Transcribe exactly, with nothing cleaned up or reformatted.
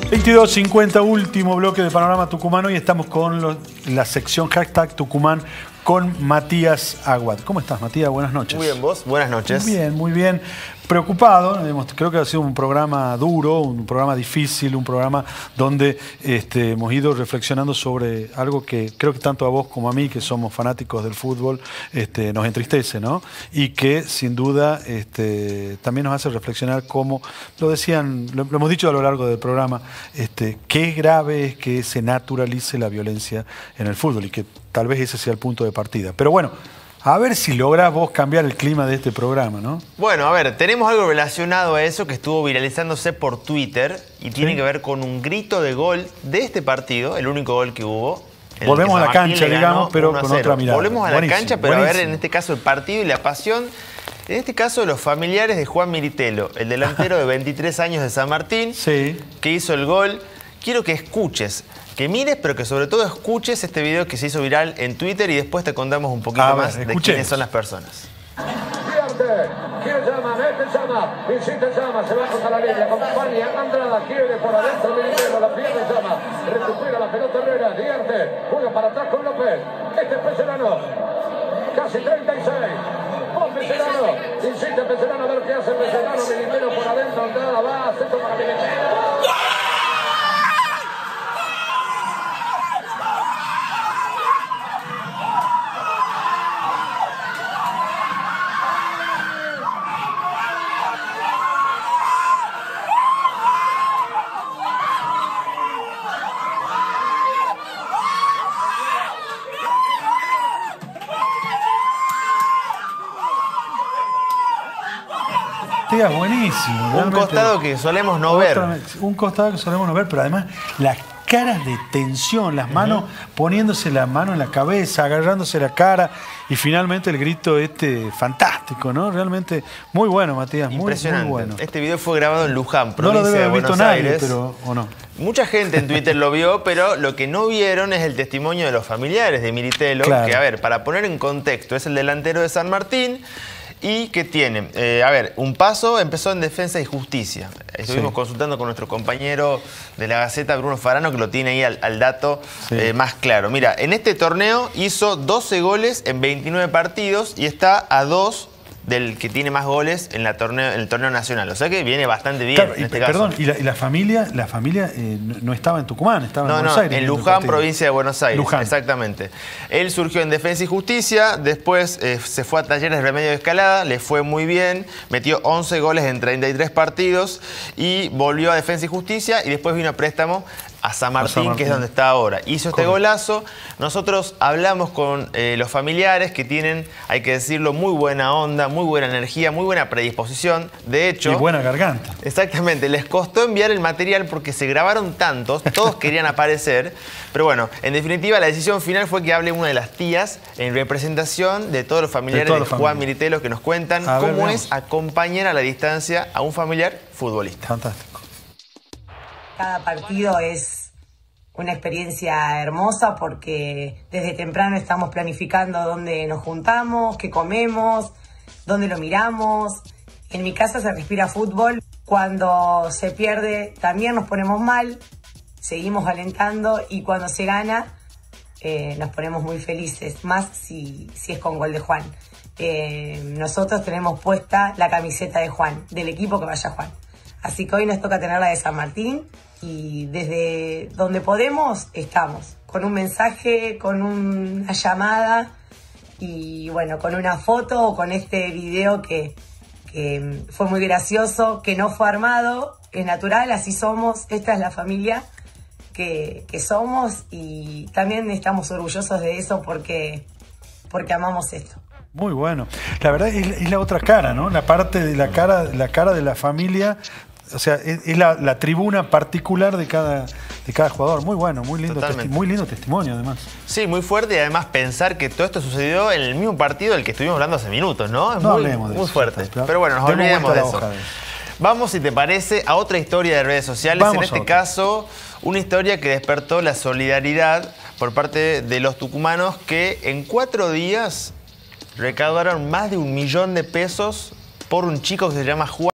veintidós cincuenta, último bloque de Panorama Tucumano, y estamos con los, la sección hashtag Tucumán con Matías Aguad. ¿Cómo estás, Matías? Buenas noches. Muy bien, ¿vos? Buenas noches. Muy bien, muy bien. Preocupado, creo que ha sido un programa duro, un programa difícil, un programa donde este, hemos ido reflexionando sobre algo que creo que tanto a vos como a mí, que somos fanáticos del fútbol, este, nos entristece, ¿no? Y que sin duda este, también nos hace reflexionar cómo, lo decían, lo, lo hemos dicho a lo largo del programa, este, qué grave es que se naturalice la violencia en el fútbol y que tal vez ese sea el punto de partida. Pero bueno, a ver si lográs vos cambiar el clima de este programa, ¿no? Bueno, a ver, tenemos algo relacionado a eso que estuvo viralizándose por Twitter y tiene ¿Sí? que ver con un grito de gol de este partido, el único gol que hubo. Volvemos a la cancha, digamos, pero con otra mirada. Volvemos a la Buenísimo, cancha, pero buenísimo. a ver en este caso el partido y la pasión. En este caso, los familiares de Juan Miritelo, el delantero de veintitrés años de San Martín, sí, que hizo el gol. Quiero que escuches, que mires, pero que sobre todo escuches este video que se hizo viral en Twitter y después te contamos un poquito a ver, más de escuchemos. quiénes son las personas. ¿Quién llama? Mete llama. Insiste llama. Se va contra la línea. Acompaña. Andrada quiere por adentro. Miritelo. La pierde llama. Recupera la pelota Herrera. Dierte. Juega para atrás con López. Este es Pecerano. Casi treinta y seis. Vos Pecerano. Insiste Pecerano. A ver qué hace Pecerano. Miritelo por adentro. Andrada va. Centro para Miritelo. Matías, buenísimo. Un realmente. costado que solemos no Otra ver. vez, un costado que solemos no ver, pero además las caras de tensión, las manos uh-huh. poniéndose la mano en la cabeza, agarrándose la cara y finalmente el grito este fantástico, ¿no? Realmente muy bueno, Matías, muy, Impresionante. muy bueno. Este video fue grabado en Luján, provincia no lo debe de haber Buenos visto nadie, Aires. Pero, ¿o no? Mucha gente en Twitter lo vio, pero lo que no vieron es el testimonio de los familiares de Miritelo, claro. que, a ver, para poner en contexto, es el delantero de San Martín y que tiene, eh, a ver, un paso empezó en Defensa y Justicia. Estuvimos sí. consultando con nuestro compañero de la Gaceta, Bruno Farano, que lo tiene ahí al, al dato sí. eh, más claro. Mira, en este torneo hizo doce goles en veintinueve partidos y está a dos del que tiene más goles en, la torneo, en el torneo nacional. O sea que viene bastante bien claro, en y, este perdón, caso. y la, y la familia, la familia eh, no, no estaba en Tucumán, estaba no, en Buenos no, Aires. en Luján, provincia de Buenos Aires. Luján. Exactamente. Él surgió en Defensa y Justicia, después eh, se fue a Talleres de Remedio de Escalada, le fue muy bien, metió once goles en treinta y tres partidos y volvió a Defensa y Justicia y después vino a préstamo a San Martín, a San Martín, que es donde está ahora. Hizo este golazo. Nosotros hablamos con eh, los familiares que tienen, hay que decirlo, muy buena onda, muy buena energía, muy buena predisposición. De hecho... Y buena garganta. Exactamente. Les costó enviar el material porque se grabaron tantos, todos querían aparecer. Pero bueno, en definitiva, la decisión final fue que hable una de las tías en representación de todos los familiares de, todos los de Juan familiares. Miritelo, que nos cuentan a cómo ver, es acompañar a la distancia a un familiar futbolista. Fantástico. Cada partido es una experiencia hermosa porque desde temprano estamos planificando dónde nos juntamos, qué comemos, dónde lo miramos. En mi casa se respira fútbol. Cuando se pierde también nos ponemos mal, seguimos alentando y cuando se gana eh, nos ponemos muy felices, más si, si es con gol de Juan. Eh, nosotros tenemos puesta la camiseta de Juan, del equipo que vaya Juan. Así que hoy nos toca tener la de San Martín. Y desde donde podemos, estamos. Con un mensaje, con una llamada y bueno, con una foto o con este video que, que fue muy gracioso, que no fue armado, es natural, así somos, esta es la familia que, que somos y también estamos orgullosos de eso porque, porque amamos esto. Muy bueno. La verdad es, es la otra cara, ¿no? La parte de la cara, la cara de la familia. O sea, es, es la, la tribuna particular de cada, de cada jugador. Muy bueno, muy lindo, muy lindo testimonio además. Sí, muy fuerte y además pensar que todo esto sucedió en el mismo partido del que estuvimos hablando hace minutos, ¿no? Es no muy, hablemos de muy eso, fuerte. Claro. Pero bueno, nos Demos olvidemos de eso. de eso. Vamos, si te parece, a otra historia de redes sociales. Vamos en este caso, una historia que despertó la solidaridad por parte de los tucumanos que en cuatro días recaudaron más de un millón de pesos por un chico que se llama Juan.